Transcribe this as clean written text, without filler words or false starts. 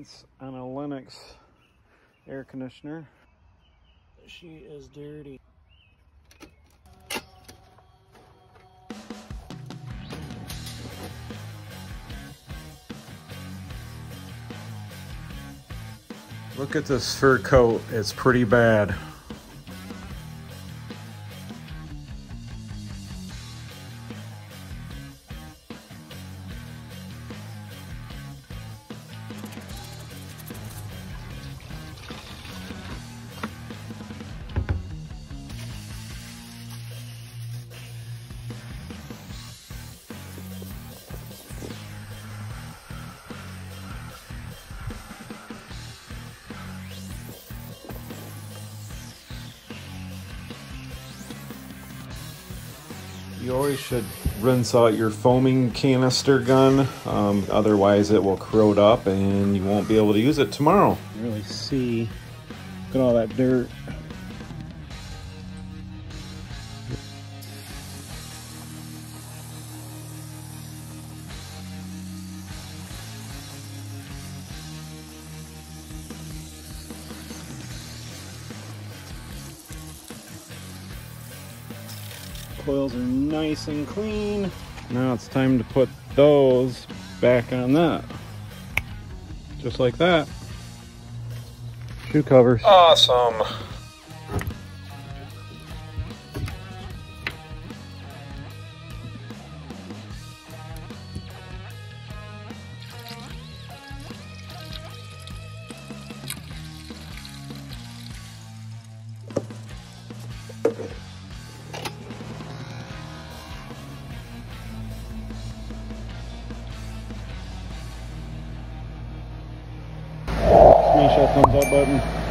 maintenance on a Linux air conditioner. She is dirty. Look at this fur coat, it's pretty bad. You always should rinse out your foaming canister gun, otherwise it will corrode up and you won't be able to use it tomorrow. Really see, look at all that dirt. Coils are nice and clean. Now it's time to put those back on that. Just like that. Shoe covers. Awesome. Smash that thumbs up button.